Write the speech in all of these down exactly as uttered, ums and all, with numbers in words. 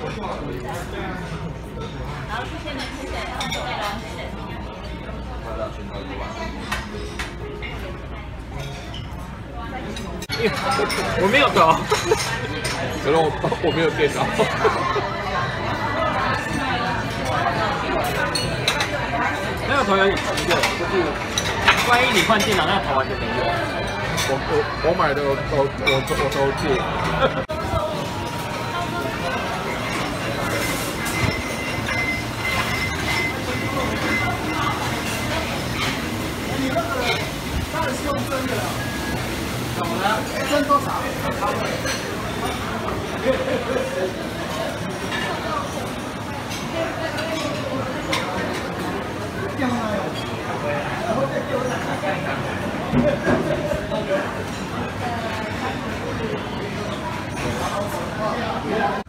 好，谢谢您，谢谢，再来，谢谢。 快乐群头一万。 我没有抖， 可能我我没有电脑。 那个头有点奇怪，就是万一你换电脑，那个头完全没用。 我我我买的我都我我都借。 当然是用真的了。怎么了？真多少？掉了哟！然后再给我打开看看。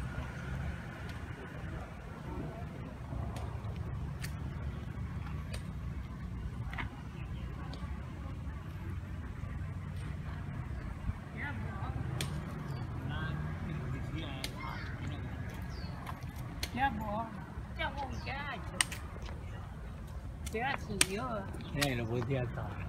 要不，要不家就，家是有。 现在都不听到。